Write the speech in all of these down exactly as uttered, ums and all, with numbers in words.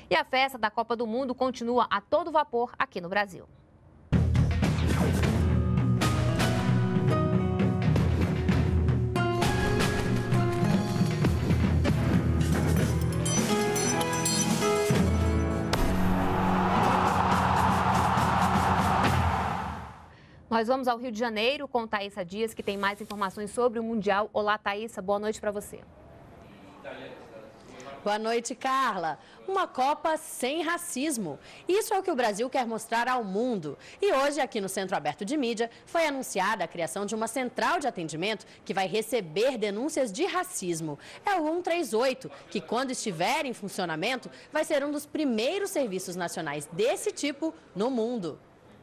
E a festa da Copa do Mundo continua a todo vapor aqui no Brasil. Nós vamos ao Rio de Janeiro com Thaísa Dias, que tem mais informações sobre o Mundial. Olá, Thaísa, boa noite para você. Boa noite, Carla. Uma Copa sem racismo. Isso é o que o Brasil quer mostrar ao mundo. E hoje, aqui no Centro Aberto de Mídia, foi anunciada a criação de uma central de atendimento que vai receber denúncias de racismo. É o cento e trinta e oito, que quando estiver em funcionamento, vai ser um dos primeiros serviços nacionais desse tipo no mundo.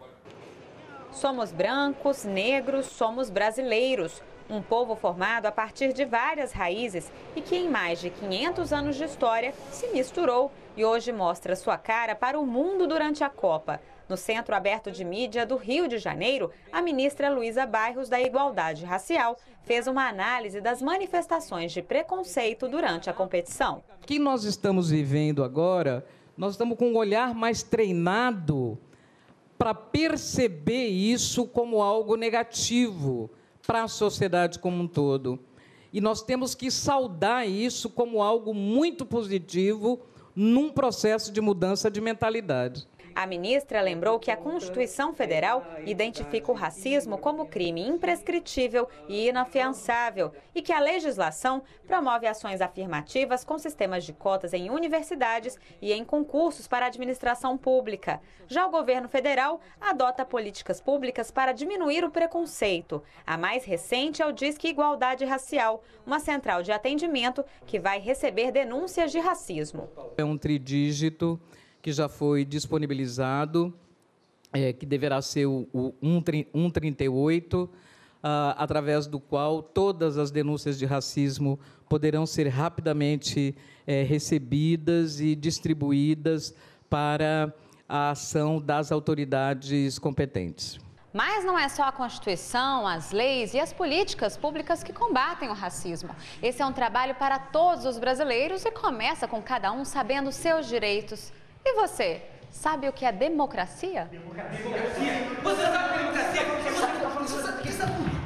Somos brancos, negros, somos brasileiros. Um povo formado a partir de várias raízes e que em mais de quinhentos anos de história se misturou e hoje mostra sua cara para o mundo durante a Copa. No Centro Aberto de Mídia do Rio de Janeiro, a ministra Luísa Bairros da Igualdade Racial fez uma análise das manifestações de preconceito durante a competição. O que nós estamos vivendo agora, nós estamos com um olhar mais treinado para perceber isso como algo negativo para a sociedade como um todo. E nós temos que saudar isso como algo muito positivo num processo de mudança de mentalidade. A ministra lembrou que a Constituição Federal identifica o racismo como crime imprescritível e inafiançável e que a legislação promove ações afirmativas com sistemas de cotas em universidades e em concursos para a administração pública. Já o governo federal adota políticas públicas para diminuir o preconceito. A mais recente é o Disque Igualdade Racial, uma central de atendimento que vai receber denúncias de racismo. É um tridígito que já foi disponibilizado, é, que deverá ser o, o cento e trinta e oito, ah, através do qual todas as denúncias de racismo poderão ser rapidamente é, recebidas e distribuídas para a ação das autoridades competentes. Mas não é só a Constituição, as leis e as políticas públicas que combatem o racismo. Esse é um trabalho para todos os brasileiros e começa com cada um sabendo seus direitos. E você, sabe o que é democracia? Democracia? Você sabe o que é democracia? Você sabe o que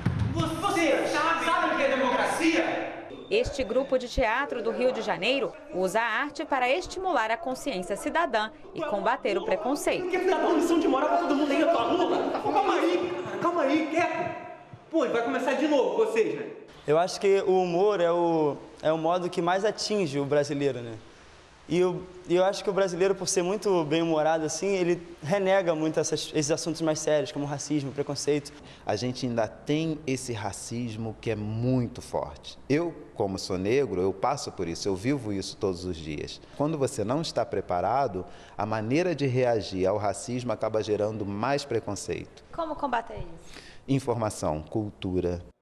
é democracia? Este grupo de teatro do Rio de Janeiro usa a arte para estimular a consciência cidadã e combater o preconceito. Não quer dar uma lição de moral pra todo mundo aí, tua Lula? Calma aí, calma aí, quieto. Pô, vai começar de novo, vocês, né? Eu acho que o humor é o, é o modo que mais atinge o brasileiro, né? E eu, eu acho que o brasileiro, por ser muito bem-humorado assim, ele renega muito essas, esses assuntos mais sérios, como racismo, preconceito. A gente ainda tem esse racismo que é muito forte. Eu, como sou negro, eu passo por isso, eu vivo isso todos os dias. Quando você não está preparado, a maneira de reagir ao racismo acaba gerando mais preconceito. Como combater isso? Informação, cultura.